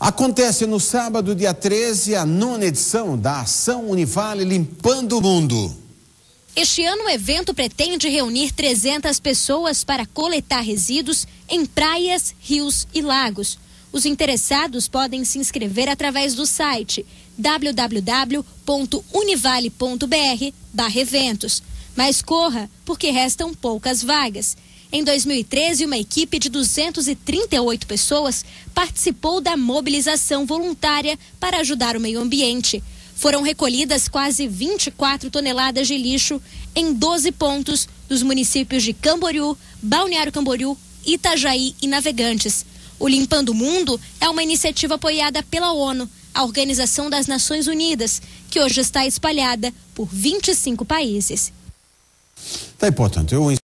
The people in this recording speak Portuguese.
Acontece no sábado, dia 13, a 9ª edição da Ação Univale Limpando o Mundo. Este ano o evento pretende reunir 300 pessoas para coletar resíduos em praias, rios e lagos. Os interessados podem se inscrever através do site www.univale.br/eventos. Mas corra, porque restam poucas vagas. Em 2013, uma equipe de 238 pessoas participou da mobilização voluntária para ajudar o meio ambiente. Foram recolhidas quase 24 toneladas de lixo em 12 pontos dos municípios de Camboriú, Balneário Camboriú, Itajaí e Navegantes. O Limpando o Mundo é uma iniciativa apoiada pela ONU, a Organização das Nações Unidas, que hoje está espalhada por 25 países. Tá importante.